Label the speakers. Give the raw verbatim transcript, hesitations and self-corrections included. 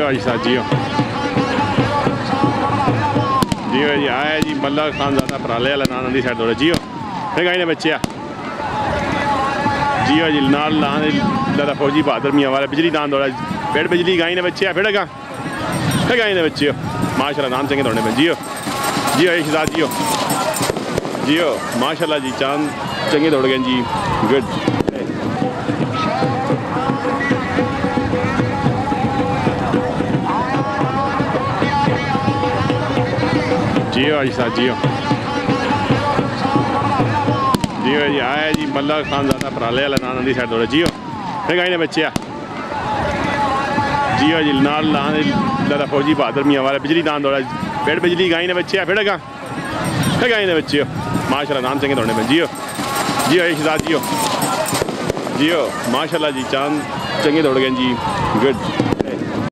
Speaker 1: जियो आज साथ जियो जियो जी आया जी मल्ला खान ज़्यादा पराले वाला नाना दी साइड दौड़े जियो फिर गाई ने बच्चे जियो जी नाल लान दादा फौजी बहादुर मियाँ वाला बिजली दान दौड़ा पेड़ बिजली गाई ने बच्चे फिर गा फिर गाई ने बच्चे माशाल्लाह नाम चंगे दौड़ने में जियो जियो एक साथ जियो जियो माशाल्लाह जी चांद चंगे दौड़ गए जी गुड जियो आज साथ जियो जियो जी आया जी मल्ला खान ज़्यादा पराले वाला नाना दी साइड दौड़े जियो फिर गाई ने बच्चे जियो जी नाल लान दादा फौजी बहादुर मियाँ वाला बिजली दान दौड़ा पेड़ बिजली गाई ने बच्चे फिर गा फिर गाई ने बच्चे माशाल्लाह नाम चंगे दौड़ने में जियो जियो एक साथ जियो जियो माशाल्लाह जी चांद चंगे दौड़ गए जी गुड।